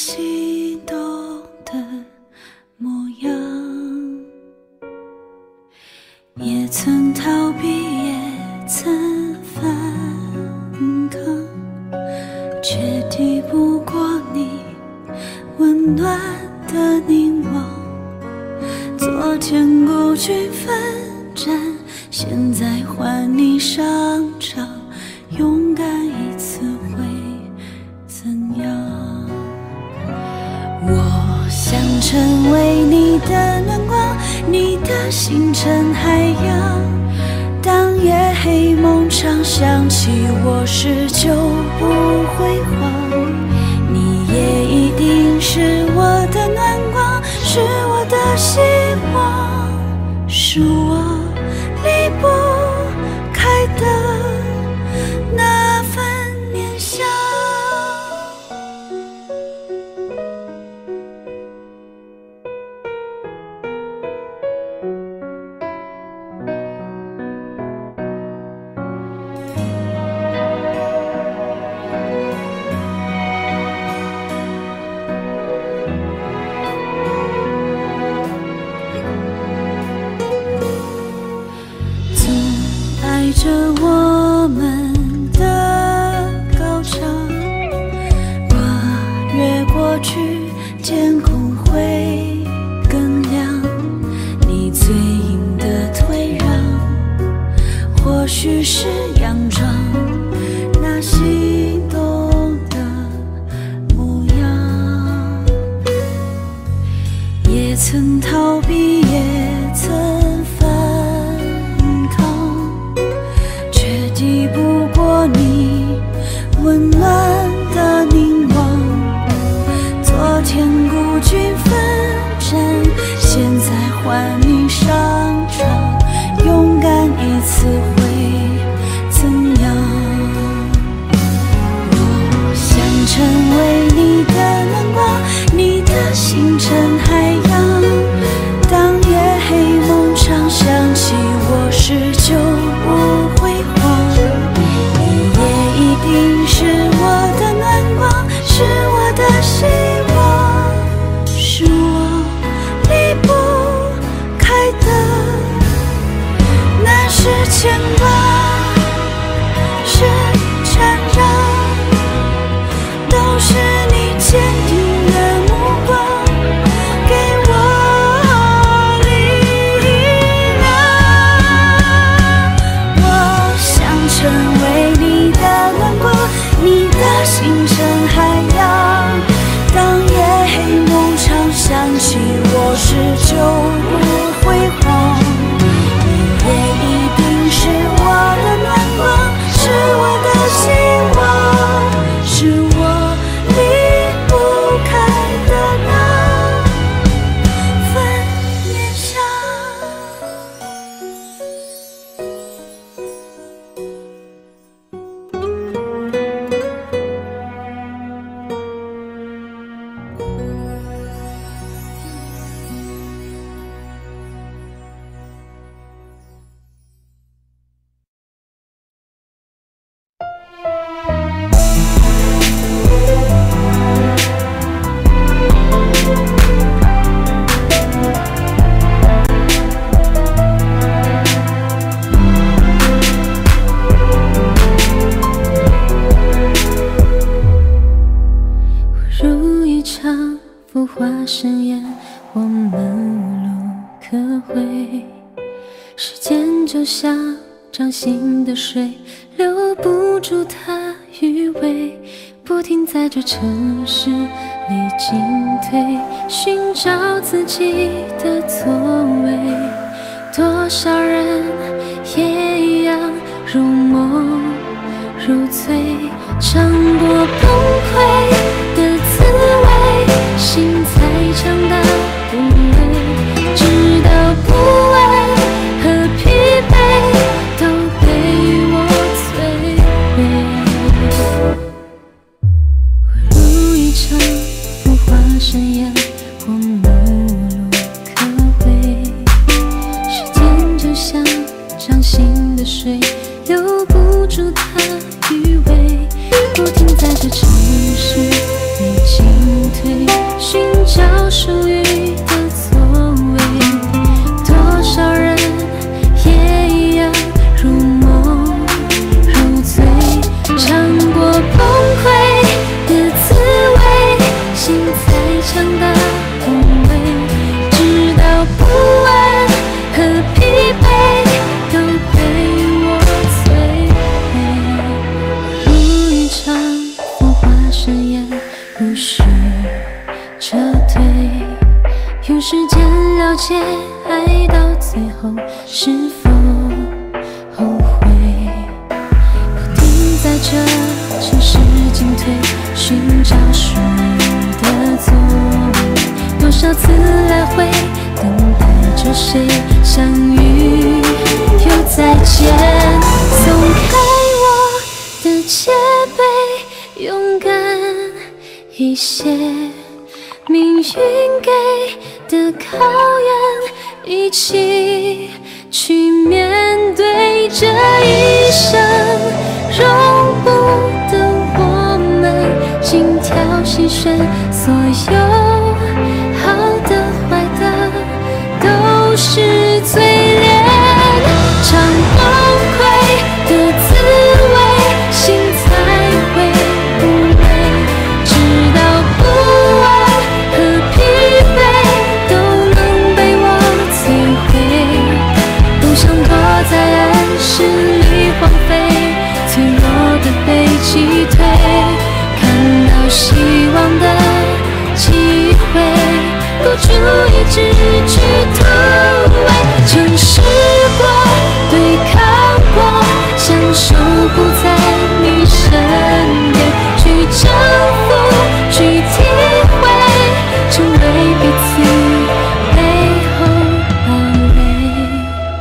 心动的模样，也曾逃避，也曾反抗，却抵不过你温暖的凝望。昨天孤军奋战，现在换你上场，勇敢一次会怎样？我想成为你的暖光，你的星辰海洋。当夜黑梦长，想起我时就不辉煌。你也一定是我的暖光，是我的希望，是我离不开的那份念想。着我们的高唱，跨越过去，天空会更亮。你最硬的退让，或许是佯装那心动的模样。也曾逃避，也曾抵不过你温暖的凝望。昨天孤军奋战，现在换你上场，勇敢一次会怎样？我想成为你的暖光，你的星辰海洋。当夜黑梦长，想起我时就不辉煌。一定是我的暖光，是我的希望，是我离不开的那是牵挂，是缠绕，都是你坚定的目光，给我力量。我想成为你的暖光，你的星辰海洋。当夜黑梦长，想起我时就不辉煌。你也一定是我的暖光，是我的希望，是我离不开的那份念想。 浮华盛宴，我们无路可回。时间就像掌心的水，留不住它余味，不停在这城市里进退，寻找自己的座位。多少人也一样如梦如醉，尝过崩溃的滋味，心才强大不累，直到不安和疲惫都被我摧毁。如一场浮华盛宴，我们无路可回。时间就像掌心的水，留不住它余味，不停在这城市里进退， 不是撤退，用时间了解爱到最后是否后悔。不停在这城市进退，寻找属于的座位，多少次来回等待着谁相遇又再见。松开我的戒备，勇敢一些，命运给的考验，一起去面对这一生。容不得我们精挑细选，所有好的坏的都是嘴脸。尝崩溃的滋味，心才会无味，直到不安和疲惫都能被我摧毁。不想躲在暗室里荒废，脆弱的被击退，看到希望的机会，孤注一掷去突围。城市过，对抗过，想守护在你身边，去征服，去体会，成为彼此背后堡垒。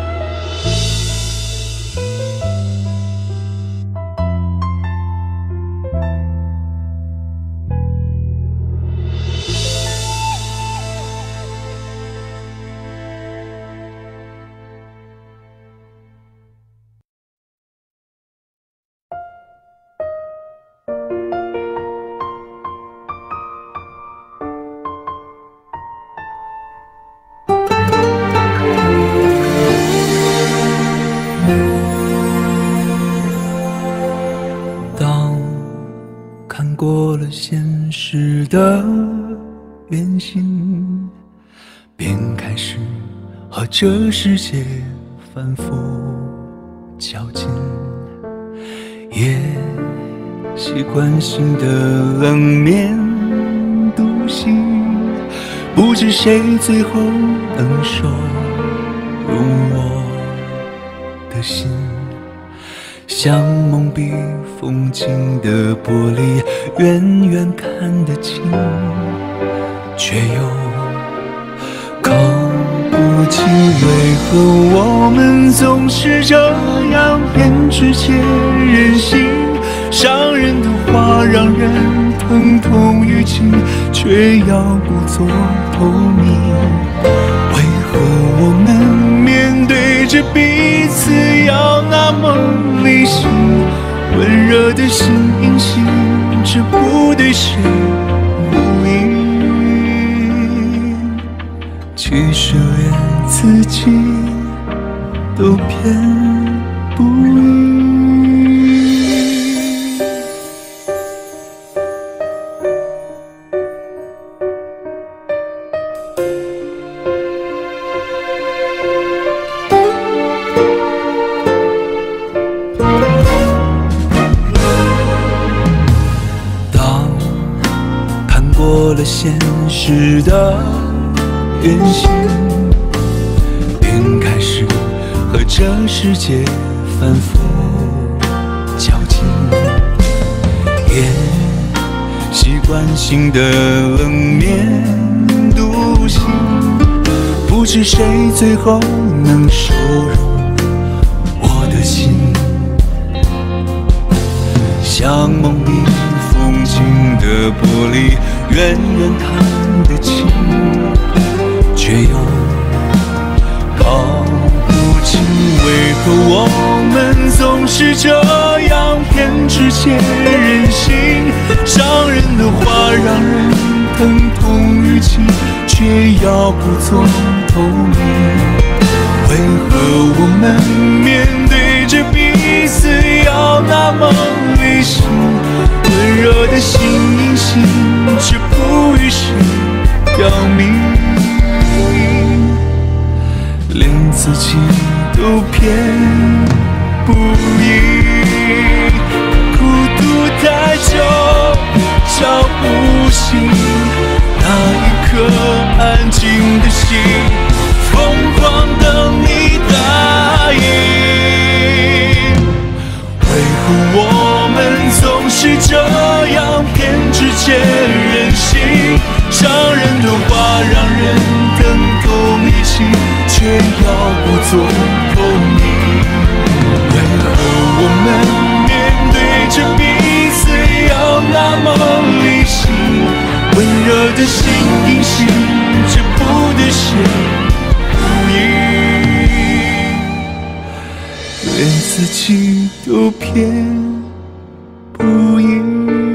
看过了现实的原型，便开始和这世界反复较劲，也习惯性的冷面独行，不知谁最后能收容我的心。像蒙蔽风景的玻璃，远远看得清，却又搞不清为何我们总是这样偏执且任性。伤人的话让人疼痛欲尽，却要故作透明。为何我们面对着彼此要那么理性？温热的心隐形，这不对谁不应。其实连自己都偏不应。过了现实的原型，便开始和这世界反复较劲，也习惯性的冷面独行，不知谁最后能收容我的心。像蒙蔽风景的玻璃，远远看得清，却又搞不清为何我们总是这样偏执且任性。伤人的话让人疼痛欲尽，却要故作透明。为何我们面对着彼此要那么理性？温热的心隐形，却不与谁表明，连自己都偏不应。孤独太久，找不息，那一颗安静的心，疯狂等你答应。为何我们总是这样偏执且任性？伤人的话让人更懂理性，却要不做透明。为何我们面对着彼此要那么理性？温热的心隐形着不得谁呼应，连自己都骗不赢。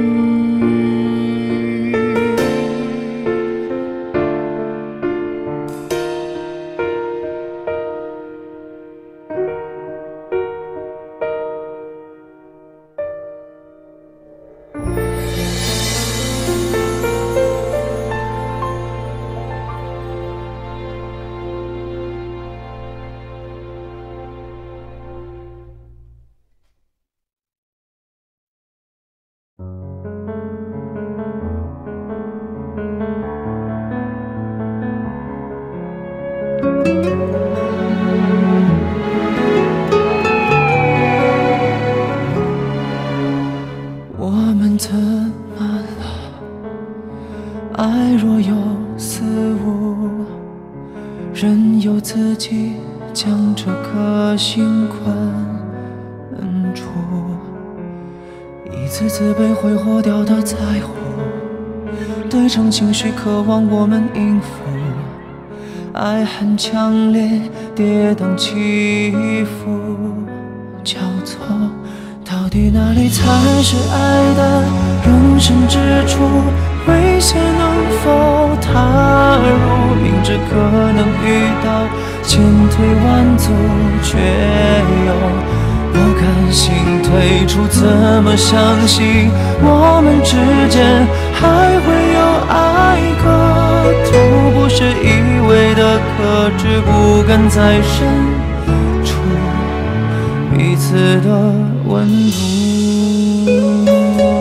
我们怎么了？爱若有似无，任由自己将这颗心困住，一次次被挥霍掉的在乎，对称情绪渴望我们应付，爱很强烈，跌宕起伏，交错，到底哪里才是爱的容身之处？危险能否踏入？明知可能遇到，前退万阻，却又不甘心退出，怎么相信我们之间还会有爱隔？图不是一味的克制，不敢再深处彼此的温度。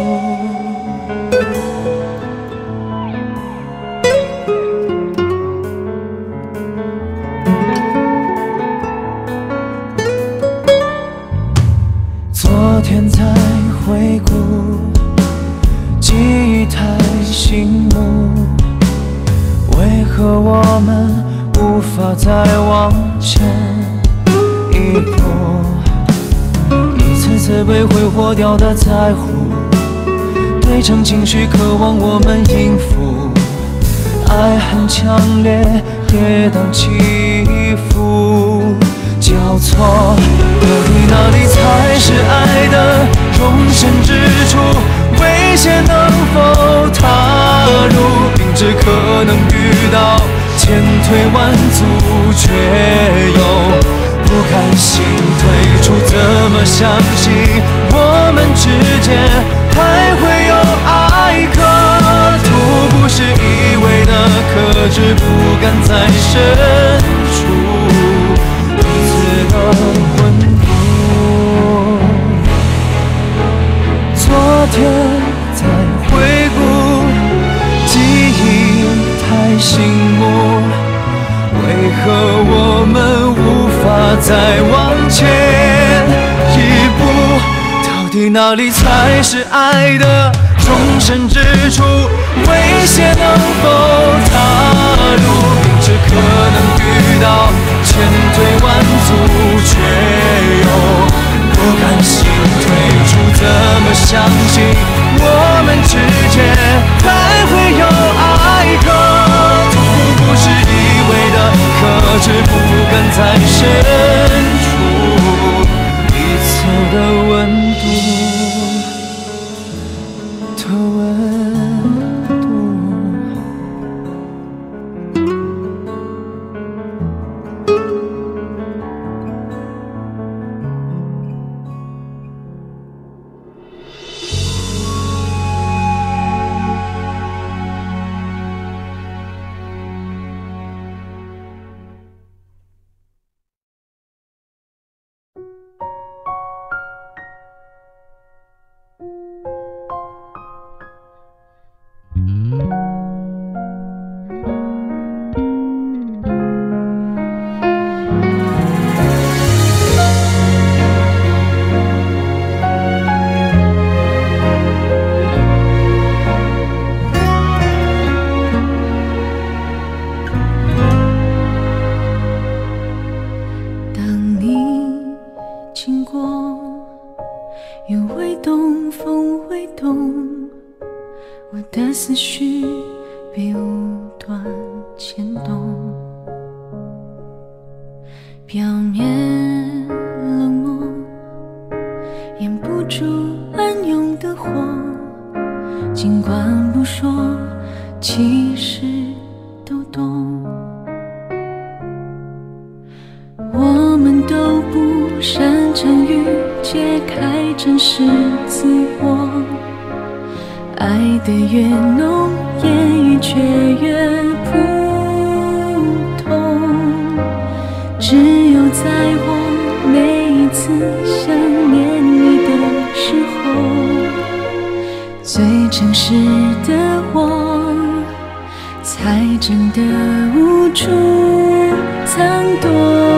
昨天在回顾，记忆太醒目，为何我们无法再往前一步？一次次被挥霍掉的在乎，对称情绪渴望我们应付，爱很强烈，跌宕起伏，交错，到底哪里才是爱的容身之处？危险能否踏入？明知可能遇到，前退万阻，却又不甘心退出，怎么相信我们之间还会有爱隔？图不是一味的克制，不敢再深处彼此的温度。昨天在回顾，记忆太醒目，为何我们无法再往前一步？到底哪里才是爱的容身之处？危险能否踏入？明知可能遇到，前退万阻，却又不甘心退出，怎么相信我们之间还会有爱隔？图不是一味的克制，不敢再深处彼此的温度的温度。 被无端牵动，表面冷漠，掩不住暗涌的火。尽管不说，其实都懂。我们都不擅长于揭开真实自我，爱得越浓，言语却越普通。只有在我每一次想念你的时候，最诚实的我才真的无处藏躲。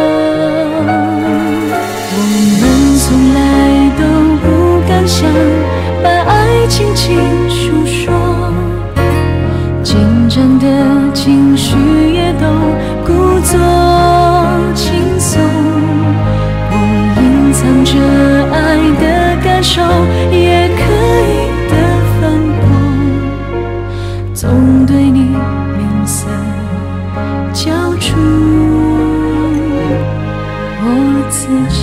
我们从来都不敢想把爱轻轻诉说，紧张的情绪也都故作轻松。我隐藏着爱的感受，也可以的反驳，总对你脸色交出我自己。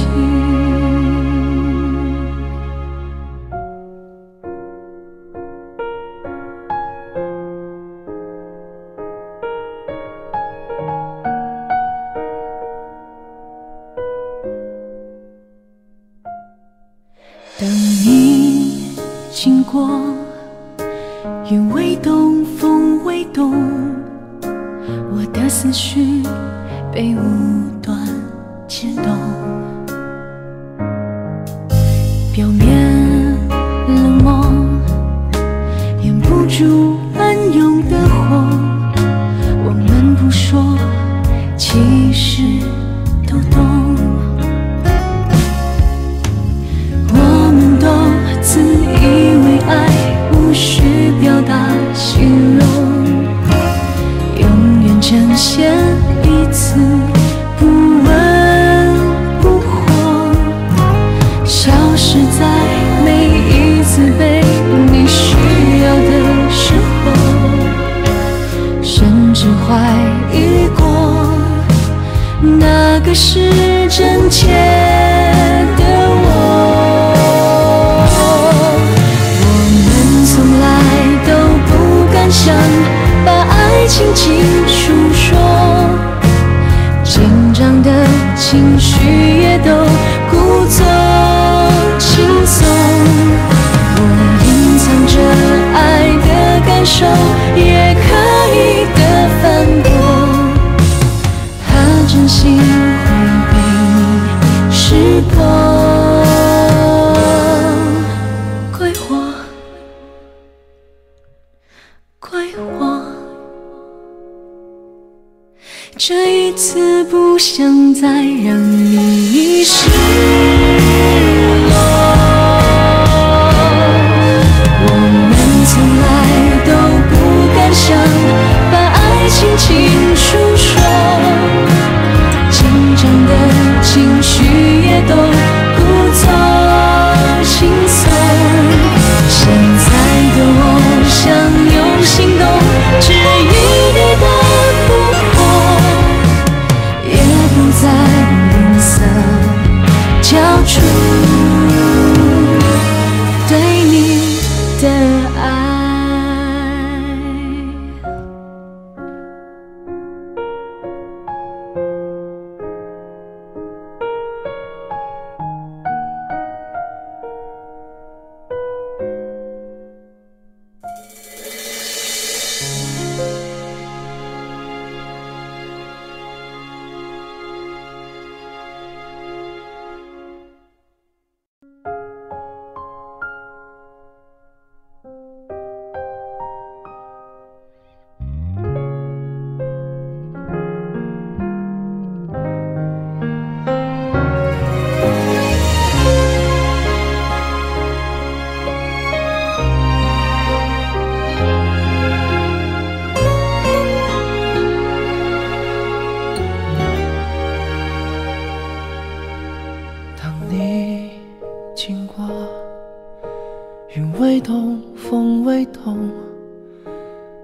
当你经过，云未动，风未动，我的思绪被无端牵动。表面冷漠，掩不住暗涌的火。我们不说，其实都懂。自以为爱无需表达形容，永远呈现彼此不温不火，消失在每一次被你需要的时候，甚至怀疑过那个是真切的我。想把爱轻轻诉说，紧张的情绪也都故作轻松。我隐藏着爱的感受，也可以的反驳，怕真心会被你识破。怪我，这一次不想再让你失落。我们从来都不敢想把爱轻轻诉说，紧张的情绪也都故作轻松。现在的我想用行动治愈你的不惑，也不再吝啬交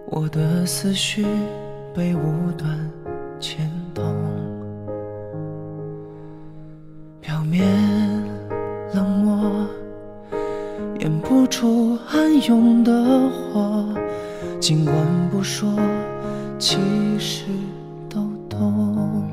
我的思绪被无端牵动，表面冷漠，掩不住暗涌的火，尽管不说，其实都懂。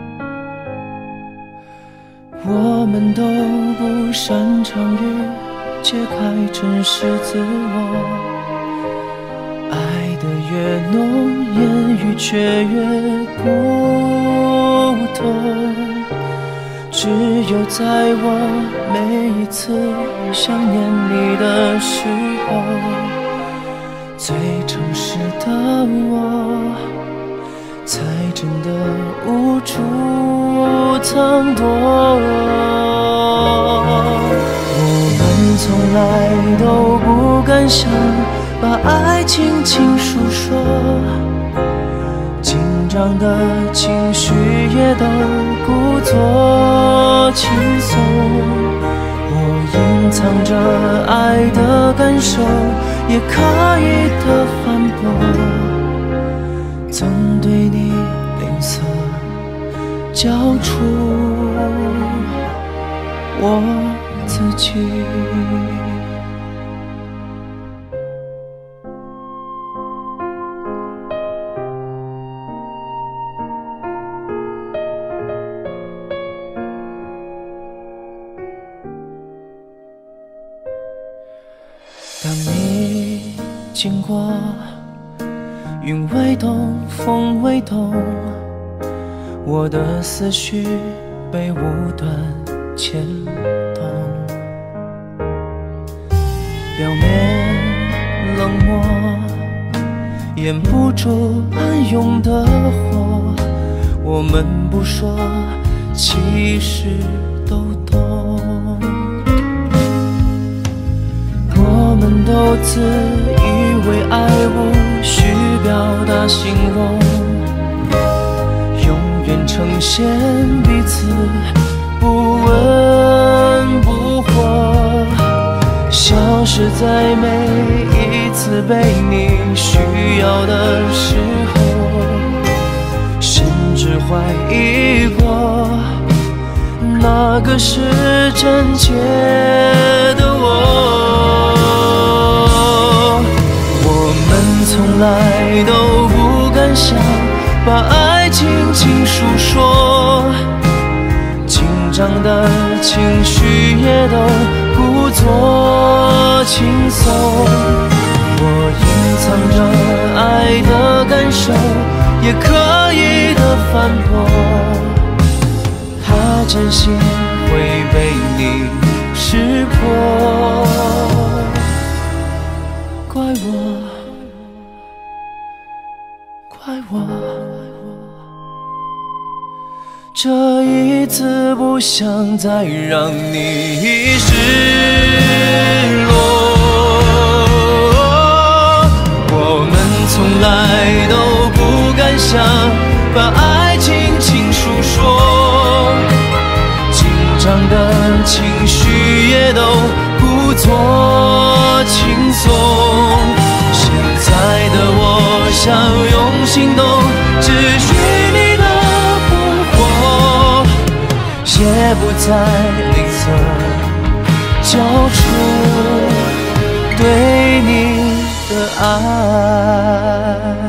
我们都不擅长于揭开真实自我，爱得越浓，言语却越不同。只有在我每一次想念你的时候，最诚实的我才真的无处藏躲。我们从来都不敢想把爱轻轻诉说，紧张的情绪也都故作轻松。我隐藏着爱的感受，也可以的反驳，总对你吝啬，交出我自己。当你经过，云未动，风未动，我的思绪被无端牵动。表面冷漠，掩不住暗涌的火，我们不说，其实都懂。我们都自以为爱无需表达形容，永远呈现彼此不温不火，消失在每一次被你需要的时候，甚至怀疑过那个是真切的我。从来都不敢想把爱轻轻诉说，紧张的情绪也都故作轻松。我隐藏着爱的感受，也可以的反驳，怕真心会被你识破。怪我，怪我，这一次不想再让你失落。我们从来都不敢想把爱轻轻诉说，紧张的情绪也都故作轻松。现在的我想用行动只许你的不活，也不再吝啬，交出对你的爱。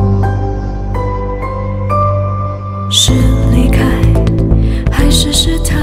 是离开，还是试探？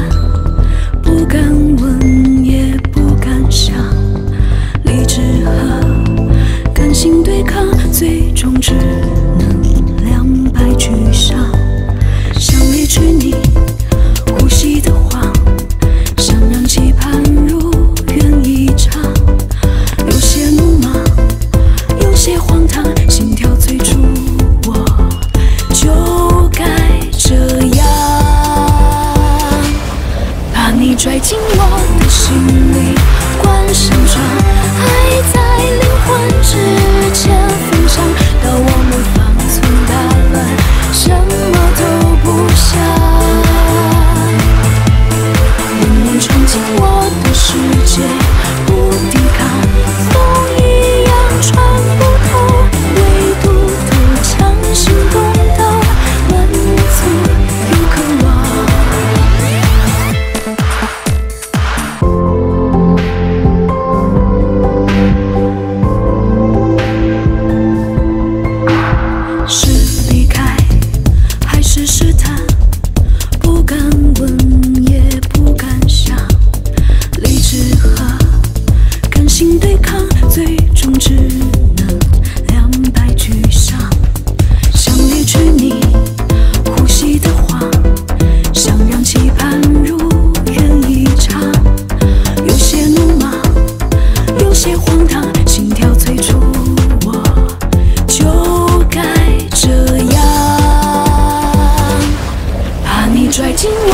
情